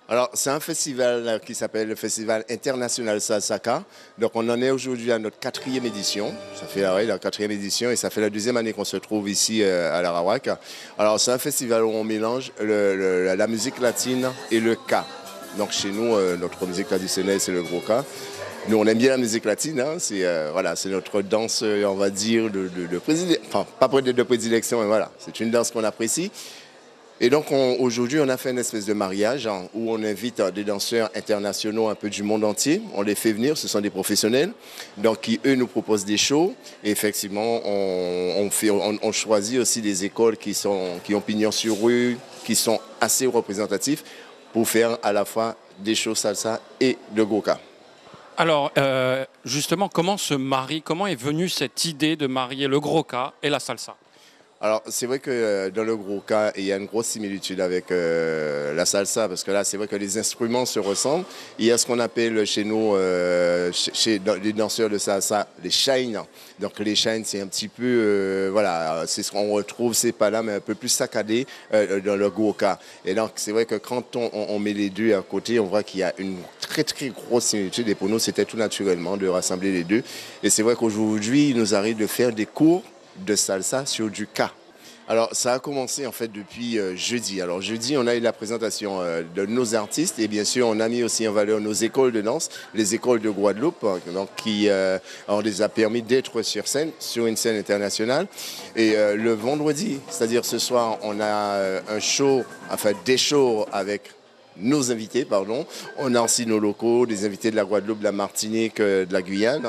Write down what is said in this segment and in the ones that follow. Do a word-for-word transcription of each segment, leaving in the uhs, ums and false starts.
Alors, c'est un festival qui s'appelle le Festival International Salsa. Donc, on en est aujourd'hui à notre quatrième édition. Ça fait ouais, la quatrième édition et ça fait la deuxième année qu'on se trouve ici euh, à l'Arawak. Alors, c'est un festival où on mélange le, le, la musique latine et le ka. Donc, chez nous, euh, notre musique traditionnelle, c'est le gros ka. Nous, on aime bien la musique latine. Hein. C'est euh, voilà, c'est notre danse, on va dire, de, de, de prédilection. Enfin, pas de, de prédilection, mais voilà. C'est une danse qu'on apprécie. Et donc aujourd'hui, on a fait une espèce de mariage hein, où on invite euh, des danseurs internationaux un peu du monde entier. On les fait venir, ce sont des professionnels, donc qui eux nous proposent des shows. Et effectivement, on, on, fait, on, on choisit aussi des écoles qui, sont, qui ont pignon sur rue, qui sont assez représentatifs pour faire à la fois des shows salsa et de goka. Alors, euh, justement, comment se marie, comment est venue cette idée de marier le goka et la salsa? Alors, c'est vrai que euh, dans le gros cas, il y a une grosse similitude avec euh, la salsa, parce que là, c'est vrai que les instruments se ressemblent. Il y a ce qu'on appelle chez nous, euh, chez, chez les danseurs de salsa, les shines. Donc, les shines, c'est un petit peu, euh, voilà, c'est ce qu'on retrouve, c'est pas là, mais un peu plus saccadé euh, dans le gros cas. Et donc, c'est vrai que quand on, on met les deux à côté, on voit qu'il y a une très, très grosse similitude. Et pour nous, c'était tout naturellement de rassembler les deux. Et c'est vrai qu'aujourd'hui, il nous arrive de faire des cours de salsa sur du ka. Alors ça a commencé en fait depuis euh, jeudi. Alors jeudi, on a eu la présentation euh, de nos artistes et bien sûr on a mis aussi en valeur nos écoles de danse, les écoles de Guadeloupe, hein, donc, qui euh, on les a permis d'être sur scène, sur une scène internationale. Et euh, le vendredi, c'est-à-dire ce soir, on a euh, un show, enfin des shows avec nos invités, pardon. On a aussi nos locaux, des invités de la Guadeloupe, de la Martinique, euh, de la Guyane.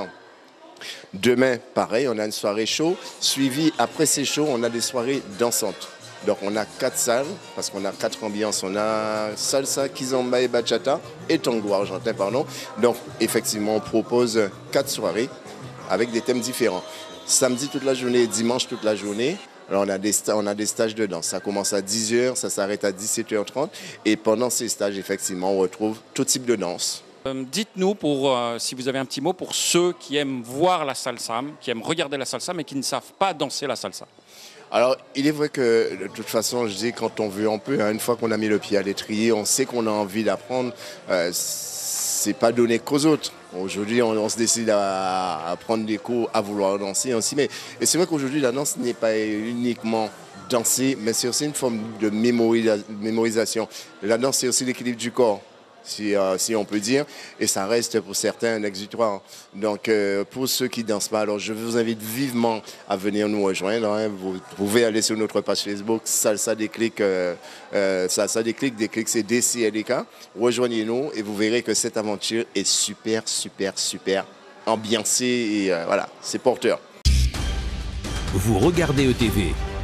Demain, pareil, on a une soirée show, suivi après ces shows, on a des soirées dansantes. Donc on a quatre salles, parce qu'on a quatre ambiances. On a salsa, kizomba et bachata, et tango argentin, pardon. Donc effectivement, on propose quatre soirées avec des thèmes différents. Samedi toute la journée, dimanche toute la journée. Alors on a, des on a des stages de danse. Ça commence à dix heures, ça s'arrête à dix-sept heures trente. Et pendant ces stages, effectivement, on retrouve tout type de danse. Euh, dites-nous, pour, euh, si vous avez un petit mot, pour ceux qui aiment voir la salsa, qui aiment regarder la salsa, mais qui ne savent pas danser la salsa. Alors, il est vrai que, de toute façon, je dis, quand on veut, on peut. Hein, une fois qu'on a mis le pied à l'étrier, on sait qu'on a envie d'apprendre. Euh, c'est pas donné qu'aux autres. Aujourd'hui, on, on se décide à, à prendre des cours, à vouloir danser aussi. Mais, et c'est vrai qu'aujourd'hui, la danse n'est pas uniquement danser, mais c'est aussi une forme de mémorisa- mémorisation. La danse, c'est aussi l'équilibre du corps. Si, euh, si on peut dire, et ça reste pour certains un exutoire. Donc euh, pour ceux qui ne dansent pas, alors je vous invite vivement à venir nous rejoindre. Hein. Vous pouvez aller sur notre page Facebook, Salsa Déclic, euh, euh, Salsa Déclic, Déclic c'est D C L I K. Rejoignez-nous et vous verrez que cette aventure est super, super, super ambiancée et euh, voilà, c'est porteur. Vous regardez E T V.